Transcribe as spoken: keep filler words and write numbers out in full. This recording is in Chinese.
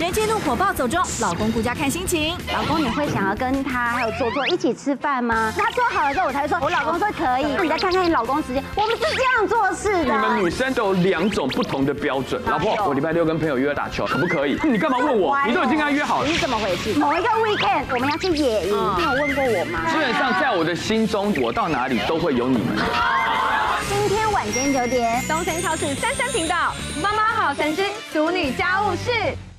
人间怒火暴走中，老公顾家看心情。 老公，你会想要跟他还有做做一起吃饭吗？他说好了之后，我才说，我老公说可以。那你再看看你老公时间，我们是这样做事的。 你们女生都有两种不同的标准。老婆，我礼拜六跟朋友约打球，可不可以？你干嘛问我？你都已经跟他约好了。 你是怎么回事？某一个 weekend 我们要去野营，你有问过我吗？ 基本上在我的心中，我到哪里都会有你们。 今天晚间九点， 东森超市三三频道，妈妈好神之熟女家务事。